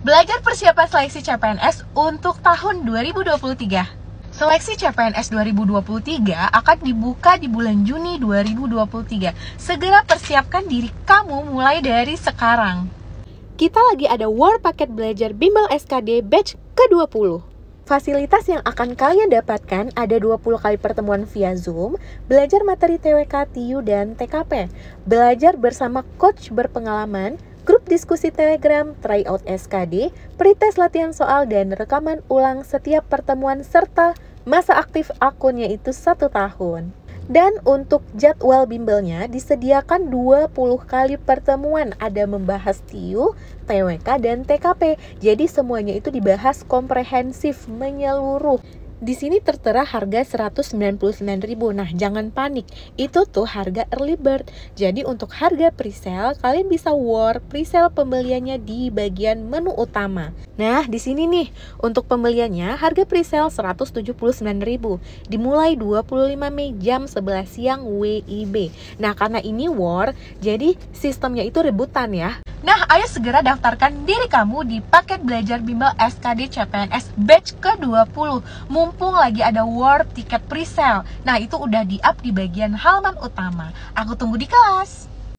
Belajar persiapan seleksi CPNS untuk tahun 2023. Seleksi CPNS 2023 akan dibuka di bulan Juni 2023. Segera persiapkan diri kamu mulai dari sekarang. Kita lagi ada War Paket Belajar Bimbel SKD Batch ke-20. Fasilitas yang akan kalian dapatkan ada 20 kali pertemuan via Zoom, belajar materi TWK, TIU, dan TKP, belajar bersama coach berpengalaman, grup diskusi Telegram, tryout SKD, pretest latihan soal, dan rekaman ulang setiap pertemuan, serta masa aktif akunnya itu 1 tahun. Dan untuk jadwal bimbelnya disediakan 20 kali pertemuan, ada membahas TIU, TWK, dan TKP. Jadi semuanya itu dibahas komprehensif, menyeluruh. Di sini tertera harga 199.000. Nah, jangan panik. Itu tuh harga early bird. Jadi untuk harga presale, kalian bisa war presale pembeliannya di bagian menu utama. Nah, di sini nih, untuk pembeliannya harga presale 179.000. Dimulai 25 Mei jam 11 siang WIB. Nah, karena ini war, jadi sistemnya itu rebutan ya. Nah, ayo segera daftarkan diri kamu di paket belajar bimbel SKD CPNS Batch ke-20. Mumpung lagi ada war tiket presale. Nah, itu udah di-up di bagian halaman utama. Aku tunggu di kelas.